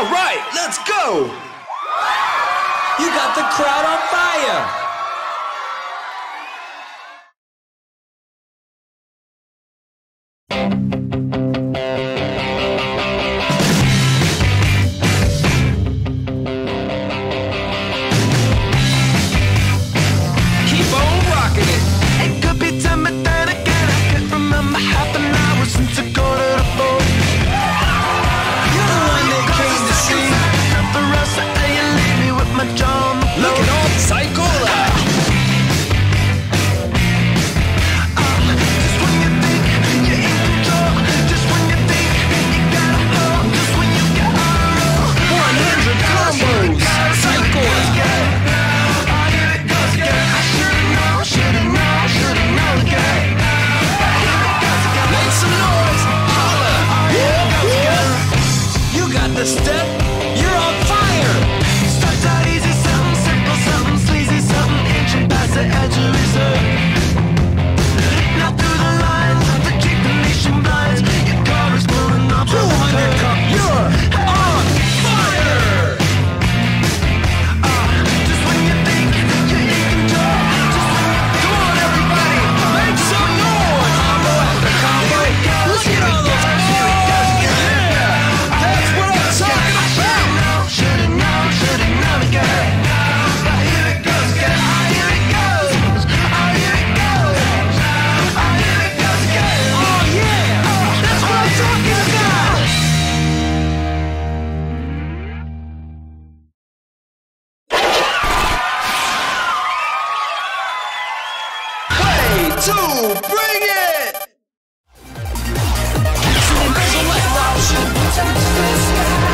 All right, let's go! You got the crowd on fire! Keep on rocking it! It could be time, but then again I can't remember half an hour since I got to the phone. You're the one they came to see! The rest of you leave me with my jaw on the floor. Look at all the Psychola! Just when you think you're in control, just when you think you got a hold, just when you get on a roll. 100 combos! Psychola! Oh, here it goes again. I should've known, should've known, should've known again. Here it goes again. Make some noise! Holla! Here it goes again. You got the step! You're on fire! Starts out easy, something simple, something sleazy, something inching past the edge of reserve. Now through the lines of the keep the nation blinds, your car is pulling off the 200 curb. You're on fire! Just when you think you're in control, just when you Come on, everybody! Make some noise! Combo after combo! Look at all those combos! Yeah! That's what I'm talking about! should've known again. Here it goes again. Here it goes. Here it goes. Here it goes again. Oh yeah! That's what I'm talking about! Play two, bring it! Select option.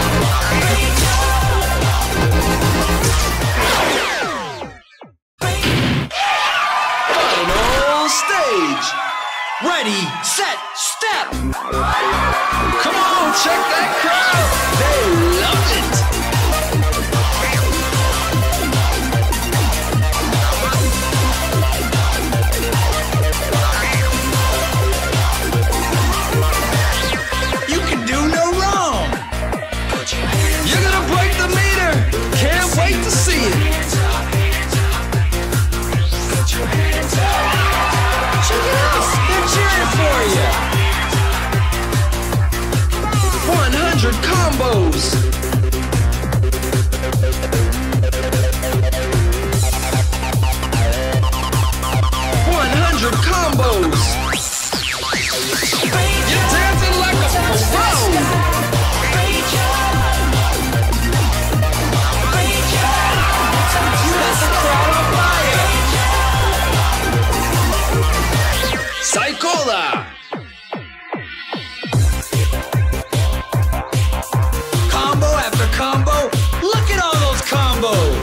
Final stage. Ready, set, step. Come on, check that crowd. They loved it. You can do no wrong. You're gonna break the meter. Can't wait to see it. Check it out. They're cheering for you. 100 combos. Combos. You're dancing like a pro. You got the crowd on fire. Psychola. Combo after combo. Look at all those combos.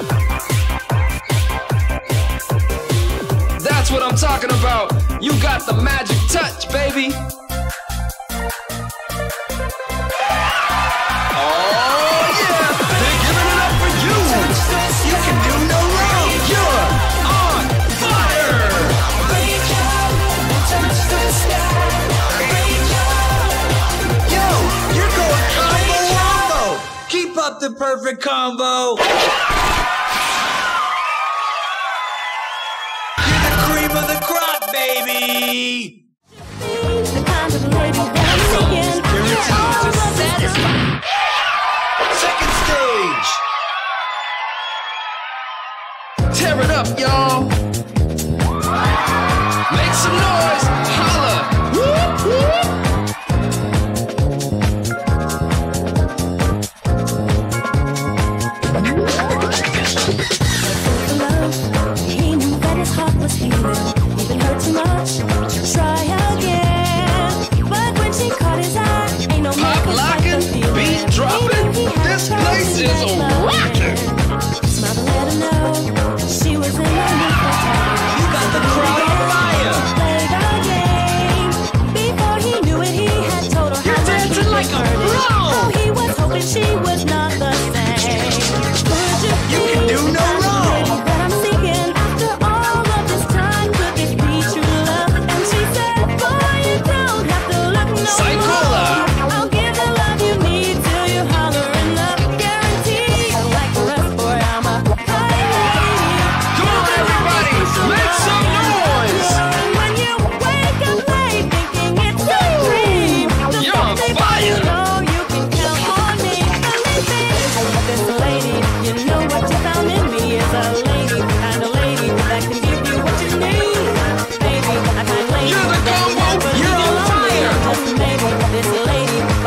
That's what I'm talking about. You got the magic touch, baby. Oh yeah, they're giving it up for you. You can do no wrong. You're on fire. Yo, you're going combo. Keep up the perfect combo. Cream of the crop, baby! The kind of lady that I'm seeking. Guaranteed to satisfy. Second stage. Tear it up, y'all. Make some noise. Holla. Whoop, whoop. He knew that his heart was healing. Even hurt too much. Try again. But when she caught his eye, ain't no Pop locking, beat dropping. This place is rocking. Smile to let her know she was in the mood for time. You got the crowd on fire. Play the game. Before he knew it, he had told her You're how much dancing he like a preferred it. pro. How he was hoping she was not the same. Could You can do no wrong. that I'm seeking after all of this time? Could this be true love? And she said, boy, you don't have to look no Psychola. more. I'll give the love you need till you holler enough. Yeah.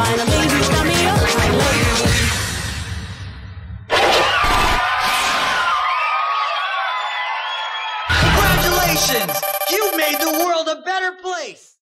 fine. I'm